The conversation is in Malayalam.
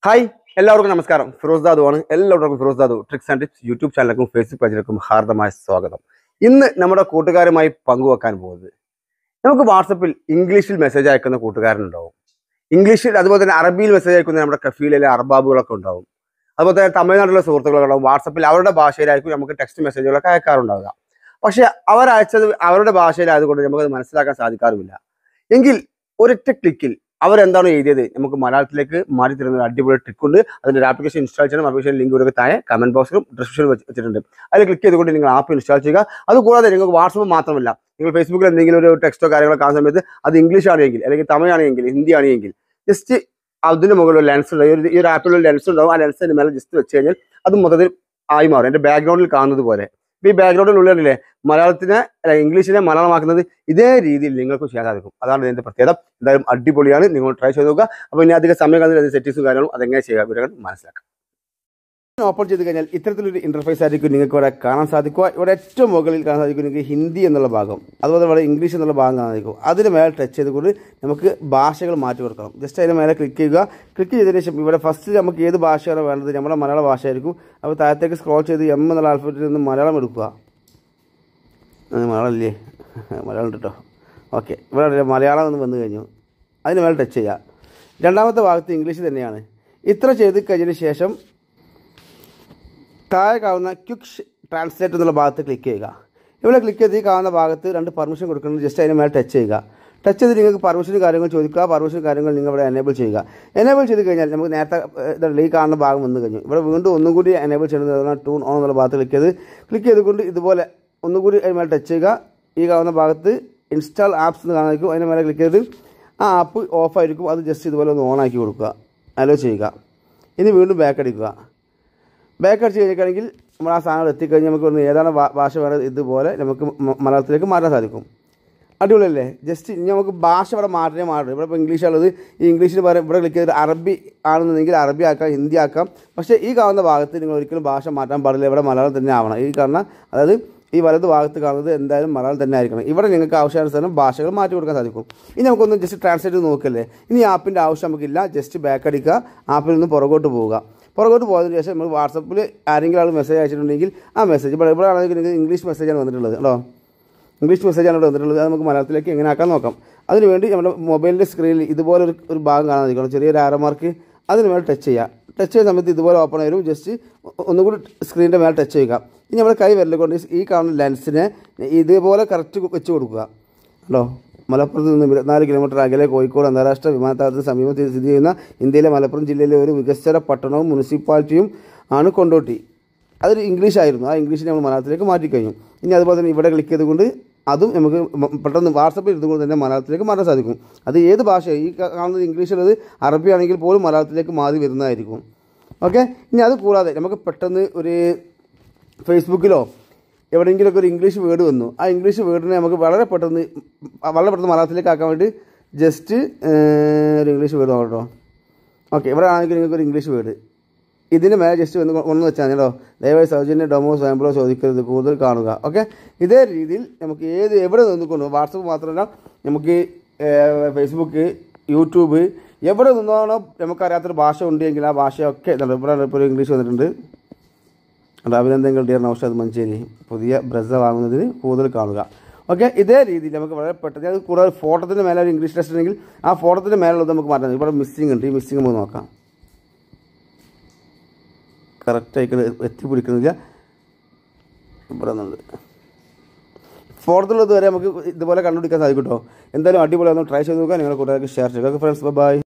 ഹായ് എല്ലാവർക്കും നമസ്കാരം. ഫിറോസ് ദാദു ആണ്. എല്ലാവർക്കും Firoz Dadu tricks and tips YouTube ചാനലിലേക്കും ഫേസ്ബുക്ക് പേജിലേക്കും ഹാർദമായ സ്വാഗതം. ഇന്ന് നമ്മുടെ കൂട്ടുകാരുമായി പങ്കുവെക്കാൻ പോകുന്നത്, നമുക്ക് വാട്സപ്പിൽ ഇംഗ്ലീഷിൽ മെസ്സേജ് അയക്കുന്ന കൂട്ടുകാരുണ്ടാവും, ഇംഗ്ലീഷിൽ അതുപോലെ തന്നെ അറബിയിൽ മെസ്സേജ് അയക്കുന്ന നമ്മുടെ കഫീലിലെ അറബാബുകളൊക്കെ ഉണ്ടാവും, അതുപോലെ തന്നെ തമിഴ്നാട്ടിലെ സുഹൃത്തുക്കളൊക്കെ ഉണ്ടാവും. വാട്സപ്പിൽ അവരുടെ ഭാഷയിലായിരിക്കും നമുക്ക് ടെക്സ്റ്റ് മെസ്സേജുകളൊക്കെ അയക്കാറുണ്ടാവുക. പക്ഷെ അവരയച്ചത് അവരുടെ ഭാഷയിലായതുകൊണ്ട് നമുക്കത് മനസ്സിലാക്കാൻ സാധിക്കാറുമില്ല. എങ്കിൽ ഒരൊറ്റ ക്ലിക്കിൽ അവരെന്താണോ എഴുതിയത് നമുക്ക് മലയാളത്തിലേക്ക് മാറ്റി തരുന്ന ഒരു അടിപൊളി ട്രിക്ക് ഉണ്ട്. അതിൻ്റെ ഒരു ആപ്ലിക്കേഷൻ ഇൻസ്റ്റാൾ ചെയ്യണം. ആപ്ലിക്കേഷൻ ലിങ്ക് ഇവിടെ താഴെ കമന്റ് ബോക്സിലും ഡിസ്ക്രിപ്ഷനിൽ വെച്ചിട്ടുണ്ട്. അതിൽ ക്ലിക്ക് ചെയ്തുകൊണ്ട് നിങ്ങൾ ആപ്പ് ഇൻസ്റ്റാൾ ചെയ്യുക. അതുകൂടാതെ നിങ്ങൾക്ക് വാട്സപ്പ് മാത്രമല്ല, നിങ്ങൾ ഫേസ്ബുക്കിൽ എന്തെങ്കിലും ഒരു ടെക്സ്റ്റോ കാര്യങ്ങളോ കാണുന്ന സമയത്ത് അത് ഇംഗ്ലീഷ് ആണെങ്കിൽ, അല്ലെങ്കിൽ തമിഴാണെങ്കിൽ, ഹിന്ദി ആണെങ്കിൽ, ജസ്റ്റ് അതിന് മുകളിൽ ഒരു ലെൻസ് ഉണ്ടാവും. ഈ ഒരു ആപ്പിൽ ഒരു ലെൻസ് ഉണ്ടാവും. ആ ലെൻസിന് മേലെ ജസ്റ്റ് വെച്ച് കഴിഞ്ഞാൽ അത് മൊത്തത്തിൽ ആയി മാറും. എൻ്റെ ബാക്ക്ഗ്രൗണ്ടിൽ കാണുന്നത് പോലെ. ഈ ബാക്ക്ഗ്രൗണ്ടിലുള്ളിലെ മലയാളത്തിനെ ഇംഗ്ലീഷിനെ മലയാളമാക്കുന്നത് ഇതേ രീതിയിൽ നിങ്ങൾക്ക് ചെയ്യാൻ സാധിക്കും. അതാണ് ഇതിൻ്റെ പ്രത്യേകത. എന്തായാലും അടിപൊളിയാണ്. നിങ്ങൾ ട്രൈ ചെയ്ത് നോക്കുക. അപ്പോൾ ഇനി അധികം സമയം കളഞ്ഞാൽ സെറ്റിങ്സും കാര്യങ്ങളും അതെങ്ങനെ ചെയ്യുക വിവരങ്ങൾ മനസ്സിലാക്കാം. ഓപ്പൺ ചെയ്ത് കഴിഞ്ഞാൽ ഇത്തരത്തിലൊരു ഇന്റർഫേസ് ആയിരിക്കും നിങ്ങൾക്ക് ഇവിടെ കാണാൻ സാധിക്കുക. ഇവിടെ ഏറ്റവും മുകളിൽ കാണാൻ സാധിക്കും നിങ്ങൾക്ക് ഹിന്ദി എന്നുള്ള ഭാഗം, അതുപോലെ ഇവിടെ ഇംഗ്ലീഷ് എന്നുള്ള ഭാഗം കാണാൻ സാധിക്കും. അതിന് മേലെ ടച്ച് ചെയ്തുകൊണ്ട് നമുക്ക് ഭാഷകൾ മാറ്റി കൊടുക്കണം. ജസ്റ്റ് അതിന് മേലെ ക്ലിക്ക് ചെയ്യുക. ക്ലിക്ക് ചെയ്തതിന് ശേഷം ഇവിടെ ഫസ്റ്റ് നമുക്ക് ഏത് ഭാഷയാണ് വേണ്ടത്, നമ്മുടെ മലയാള ഭാഷയായിരിക്കും. അപ്പോൾ താഴത്തേക്ക് സ്ക്രോൾ ചെയ്ത് എം എന്നുള്ള ആൽഫബറ്റിൽ നിന്ന് മലയാളം എടുക്കുക. മലയാളം ഇല്ലേ, മലയാളം ഉണ്ട് കേട്ടോ. ഓക്കെ, ഇവിടെ മലയാളം എന്ന് വന്നു കഴിഞ്ഞു. അതിന് മേലെ ടച്ച് ചെയ്യുക. രണ്ടാമത്തെ ഭാഗത്ത് ഇംഗ്ലീഷ് തന്നെയാണ്. ഇത്ര ചെയ്ത് കഴിഞ്ഞതിന് ശേഷം താഴെ കാണുന്ന ക്വിക്ക് ട്രാൻസ്ലേറ്റ് എന്നുള്ള ഭാഗത്ത് ക്ലിക്ക് ചെയ്യുക. ഇവിടെ ക്ലിക്ക് ചെയ്ത് ഈ കാണുന്ന ഭാഗത്ത് രണ്ട് പെർമിഷൻ കൊടുക്കുന്നത്. ജസ്റ്റ് അതിന് മേലെ ടച്ച് ചെയ്യുക. ടച്ച് ചെയ്ത് നിങ്ങൾക്ക് പെർമിഷൻ കാര്യങ്ങൾ ചോദിക്കുക. പെർമിഷൻ കാര്യങ്ങൾ നിങ്ങൾ ഇവിടെ എനേബിൾ ചെയ്യുക. എനേബിൾ ചെയ്ത് കഴിഞ്ഞാൽ നമുക്ക് നേരത്തെ ഈ കാണുന്ന ഭാഗം വന്നു കഴിഞ്ഞു. ഇവിടെ വീണ്ടും ഒന്നും കൂടി എനേബിൾ ചെയ്യുന്നത് ടൂൺ ഓൺ എന്നുള്ള ഭാഗത്ത് ക്ലിക്ക് ചെയ്തുകൊണ്ട് ഇതുപോലെ ഒന്നുകൂടി അതിന് മേലെ ടച്ച് ചെയ്യുക. ഈ കാണുന്ന ഭാഗത്ത് ഇൻസ്റ്റാൾ ആപ്സ് എന്ന് കാണാനായിരിക്കും. അതിന് മേലെ ക്ലിക്ക് ചെയ്ത് ആ ആപ്പ് ഓഫായിരിക്കും. അത് ജസ്റ്റ് ഇതുപോലെ ഒന്ന് ഓൺ ആക്കി കൊടുക്കുക. അലോ ചെയ്യുക. ഇനി വീണ്ടും ബാക്ക് അടിക്കുക. ബാക്ക് അടിച്ച് കഴിഞ്ഞിട്ടാണെങ്കിൽ നമ്മൾ ആ സാധനം എത്തിക്കഴിഞ്ഞാൽ നമുക്ക് ഒന്ന് ഏതാണ് ഭാഷ വേണ്ടത് ഇതുപോലെ നമുക്ക് മലയാളത്തിലേക്ക് മാറ്റാൻ സാധിക്കും. അടിപൊളിയല്ലേ? ജസ്റ്റ് ഇനി നമുക്ക് ഭാഷ ഇവിടെ മാറ്റും. ഇവിടെ ഇപ്പോൾ ഇംഗ്ലീഷ് ഉള്ളത്, ഈ ഇംഗ്ലീഷിന് പറയാം ഇവിടെ ക്ലിക്ക് ചെയ്തിട്ട് അറബി ആണെന്നുണ്ടെങ്കിൽ അറബി ആക്കാം, ഹിന്ദി ആക്കാം. പക്ഷേ ഈ കാണുന്ന ഭാഗത്ത് നിങ്ങൾ ഒരിക്കലും ഭാഷ മാറ്റാൻ പാടില്ല. ഇവിടെ മലയാളം തന്നെ ആവണം. ഈ കാണുന്ന അതായത് ഈ വലത് ഭാഗത്ത് കാണുന്നത് എന്തായാലും മലയാളം തന്നെ ആയിരിക്കണം. ഇവിടെ നിങ്ങൾക്ക് ആവശ്യാനുസരണം ഭാഷകൾ മാറ്റി കൊടുക്കാൻ സാധിക്കും. ഇനി നമുക്കൊന്ന് ജസ്റ്റ് ട്രാൻസ്ലേറ്റ് നോക്കല്ലേ. ഇനി ആപ്പിൻ്റെ ആവശ്യം നമുക്കില്ല. ജസ്റ്റ് ബാക്ക് അടിക്കുക. ആപ്പിൽ നിന്ന് പുറകോട്ട് പോവുക. പുറകോട്ട് പോയതിന് ശേഷം നമ്മൾ വാട്സപ്പിൽ ആരെങ്കിലും ആൾ മെസ്സേജ് അയച്ചിട്ടുണ്ടെങ്കിൽ ആ മെസ്സേജ് ഇവിടെ ആണെങ്കിൽ നിങ്ങൾക്ക് ഇംഗ്ലീഷ് മെസ്സേജാണ് വന്നിട്ടുള്ളത് കേട്ടോ. ഇംഗ്ലീഷ് മെസ്സേജാണ് ഇവിടെ വന്നിട്ടുള്ളത്. അത് നമുക്ക് മലയാളത്തിലേക്ക് എങ്ങനെ ആക്കാൻ നോക്കാം. അതിനുവേണ്ടി നമ്മുടെ മൊബൈലിൻ്റെ സ്ക്രീനിൽ ഇതുപോലെ ഒരു ഭാഗം കാണാൻ സാധിക്കണം. ചെറിയൊരു ആരോ മാർക്ക്. അതിന് മേലെ ടച്ച് ചെയ്യുക. ടച്ച് ചെയ്യുന്ന സമയത്ത് ഇതുപോലെ ഓപ്പൺ ആയി വരും. ജസ്റ്റ് ഒന്നുകൂടി സ്ക്രീനിൻ്റെ മേലെ ടച്ച് ചെയ്യുക. ഇനി നമ്മുടെ കൈ വിരലുകൊണ്ട് ഈ കാണുന്ന ലെൻസിനെ ഇതുപോലെ കറക്റ്റ് വെച്ച് കൊടുക്കുക കേട്ടോ. മലപ്പുറത്ത് നിന്ന് 24 കിലോമീറ്റർ അകലെ കോഴിക്കോട് അന്താരാഷ്ട്ര വിമാനത്താവളത്തിന് സമീപത്ത് സ്ഥിതി ചെയ്യുന്ന ഇന്ത്യയിലെ മലപ്പുറം ജില്ലയിലെ ഒരു വികസ്വര പട്ടണവും മുനിസിപ്പാലിറ്റിയും ആണ് കൊണ്ടോട്ടി. അതൊരു ഇംഗ്ലീഷ് ആയിരുന്നു. ആ ഇംഗ്ലീഷിനെ നമ്മൾ മലയാളത്തിലേക്ക് മാറ്റിക്കഴിഞ്ഞു. ഇനി അതുപോലെ തന്നെ ഇവിടെ ക്ലിക്ക് ചെയ്തുകൊണ്ട് അതും നമുക്ക് പെട്ടെന്ന് വാട്സപ്പിൽ ഇരുന്നുകൊണ്ട് തന്നെ മലയാളത്തിലേക്ക് മാറ്റാൻ സാധിക്കും. അത് ഏത് ഭാഷയോ ഈ കാണുന്നത് ഇംഗ്ലീഷുള്ളത് അറബി ആണെങ്കിൽ പോലും മലയാളത്തിലേക്ക് മാറി വരുന്നതായിരിക്കും. ഓക്കെ, ഇനി അത് കൂടാതെ നമുക്ക് പെട്ടെന്ന് ഒരു ഫേസ്ബുക്കിലോ എവിടെയെങ്കിലുമൊക്കെ ഒരു ഇംഗ്ലീഷ് വേർഡ് വന്നു. ആ ഇംഗ്ലീഷ് വേർഡിനെ നമുക്ക് വളരെ പെട്ടെന്ന് മലയാളത്തിലേക്ക് ആക്കാൻ വേണ്ടി ജസ്റ്റ് ഒരു ഇംഗ്ലീഷ് വേർഡ് നോക്കട്ടോ. ഓക്കെ, ഇവിടെ ആണെങ്കിൽ നിങ്ങൾക്ക് ഒരു ഇംഗ്ലീഷ് വേർഡ് ഇതിന് മേലെ ജസ്റ്റ് ഒന്ന് വെച്ചാൽ കേട്ടോ. ദയവായി സൗജന്യ ഡെമോ സാമ്പിളോ ചോദിക്കരുത്, കൂടുതൽ കാണുക. ഓക്കെ, ഇതേ രീതിയിൽ നമുക്ക് എവിടെ നിന്നുകൊണ്ടു വാട്സപ്പ് മാത്രമല്ല നമുക്ക് ഫേസ്ബുക്ക്, യൂട്യൂബ് എവിടെ നിന്നാണോ നമുക്കറിയാത്തൊരു ഭാഷ ഉണ്ടെങ്കിൽ ആ ഭാഷയൊക്കെ ഇവിടെ ഇപ്പോൾ ഇംഗ്ലീഷ് വന്നിട്ടുണ്ട്. അഭിനന്ദനങ്ങൾ ഡിയർ നൗഷാദ് മഞ്ചേരി, പുതിയ ബ്രസ വാങ്ങുന്നതിന് കൂടുതൽ കാണുക. ഓക്കെ, ഇതേ രീതിയിൽ നമുക്ക് വളരെ പെട്ടെന്ന് അത് കൂടുതൽ ഫോട്ടോത്തിന് മേലെ ഒരു ഇംഗ്ലീഷ് ടെസ്റ്റ് ഉണ്ടെങ്കിൽ ആ ഫോട്ടോത്തിന് മേലുള്ളത് നമുക്ക് മാറ്റാം. ഇവിടെ മിസ്സിംഗ് ഉണ്ട്. ഈ മിസ്സിംഗ് നമുക്ക് നോക്കാം. കറക്റ്റായിട്ട് എത്തിപ്പിടിക്കുന്നില്ല. ഇവിടെ നിന്നുണ്ട് ഫോട്ടോത്തുള്ളത് വരെ നമുക്ക് ഇതുപോലെ കണ്ടുപിടിക്കാൻ സാധിക്കും കേട്ടോ. എന്തായാലും അടിപൊളിയാണെന്ന് ട്രൈ ചെയ്ത് നോക്കുക. നിങ്ങളുടെ കൂട്ടുകാർക്ക് ഷെയർ ചെയ്യുക. Friends, by.